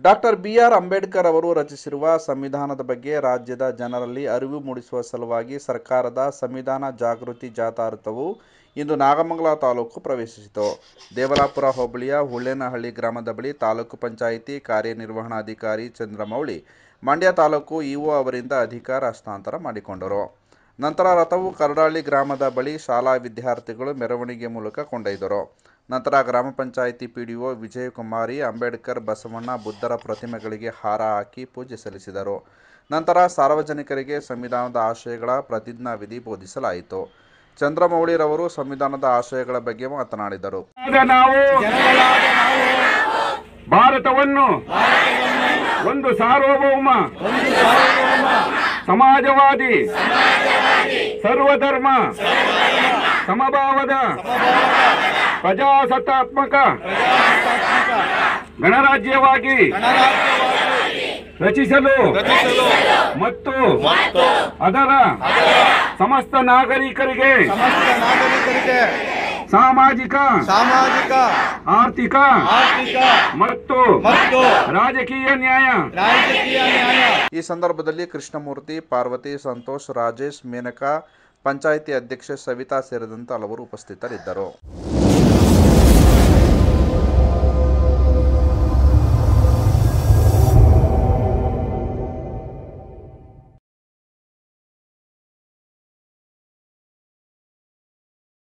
Doctor B R. Ambedkar ಅವರು ರಚಿಸಿರುವ ಸಂವಿಧಾನದ ಬಗ್ಗೆ ರಾಜ್ಯದ ಜನರಲ್ಲಿ ಅರಿವು ಮೂಡಿಸುವ ಸಲುವಾಗಿ ಸರ್ಕಾರದ ಸಂವಿಧಾನ ಜಾಗೃತಿ ಜಾಥಾ ರಥವು ಇಂದು ನಾಗಮಂಗಲ ತಾಲೂಕು ಪ್ರವೇಶಿಸಿತು. ದೇವಲಾಪುರ ಹೋಬಳಿಯ ಹುಳ್ಳೇನಹಳ್ಳಿ ಗ್ರಾಮದ ಬಳಿ ತಾಲೂಕು ಪಂಚಾಯಿತಿ ಕಾರ್ಯನಿರ್ವಹಣಾಧಿಕಾರಿ ಚಂದ್ರಮೌಳಿ ಮಂಡ್ಯ ತಾಲೂಕು ಇಒ ಅವರಿಂದ ಅಧಿಕಾರ ಹಸ್ತಾಂತರ ಮಾಡಿಕೊಂಡರು. ನಂತರ ರಥವು ಕರಡಹಳ್ಳಿ ಗ್ರಾಮದ ಬಳಿ ಶಾಲಾ ವಿದ್ಯಾರ್ಥಿಗಳು ಮೆರವಣಿಗೆ ಮೂಲಕ ಕೊಂಡೊಯ್ದರು. ನಂತರ ಗ್ರಾಮ ಪಂಚಾಯಿತಿ ಪಿಡಿಒ ವಿಜಯಕುಮಾರಿ ಅಂಬೇಡ್ಕರ್, ಬಸವಣ್ಣ, ಬುದ್ಧರ ಪ್ರತಿಮೆಗಳಿಗೆ ಹಾರ ಹಾಕಿ ಪೂಜೆ ಸಲ್ಲಿಸಿದರು. ನಂತರ ಸಾರ್ವಜನಿಕರಿಗೆ ಸಂವಿಧಾನದ ಆಶಯಗಳ ಪ್ರತಿಜ್ಞಾವಿಧಿ ಬೋಧಿಸಲಾಯಿತು. ಚಂದ್ರಮೌಳಿರವರು ಸಂವಿಧಾನದ ಆಶಯಗಳ ಬಗ್ಗೆ ಮಾತನಾಡಿದರು. ನಾವು ಭಾರತವನ್ನು ಒಂದು ಸಾರ್ವಭೌಮ ಸಮಾಜವಾದಿ ಸರ್ವಧರ್ಮ ಸಮಭಾವದ ಪ್ರಜಾಸತ್ತಾತ್ಮಕ ಗಣರಾಜ್ಯವಾಗಿ ರಚಿಸಲು ಮತ್ತು ಅದರ ಸಮಸ್ತ ನಾಗರಿಕರಿಗೆ ಸಾಮಾಜಿಕ ಆರ್ಥಿಕ ಮತ್ತು ರಾಜಕೀಯ ನ್ಯಾಯ. ಈ ಸಂದರ್ಭದಲ್ಲಿ ಕೃಷ್ಣಮೂರ್ತಿ, ಪಾರ್ವತಿ, ಸಂತೋಷ್, ರಾಜೇಶ್, ಮೇನಕಾ, ಪಂಚಾಯಿತಿ ಅಧ್ಯಕ್ಷೆ ಸವಿತಾ ಸೇರಿದಂತೆ ಹಲವರು ಉಪಸ್ಥಿತರಿದ್ದರು.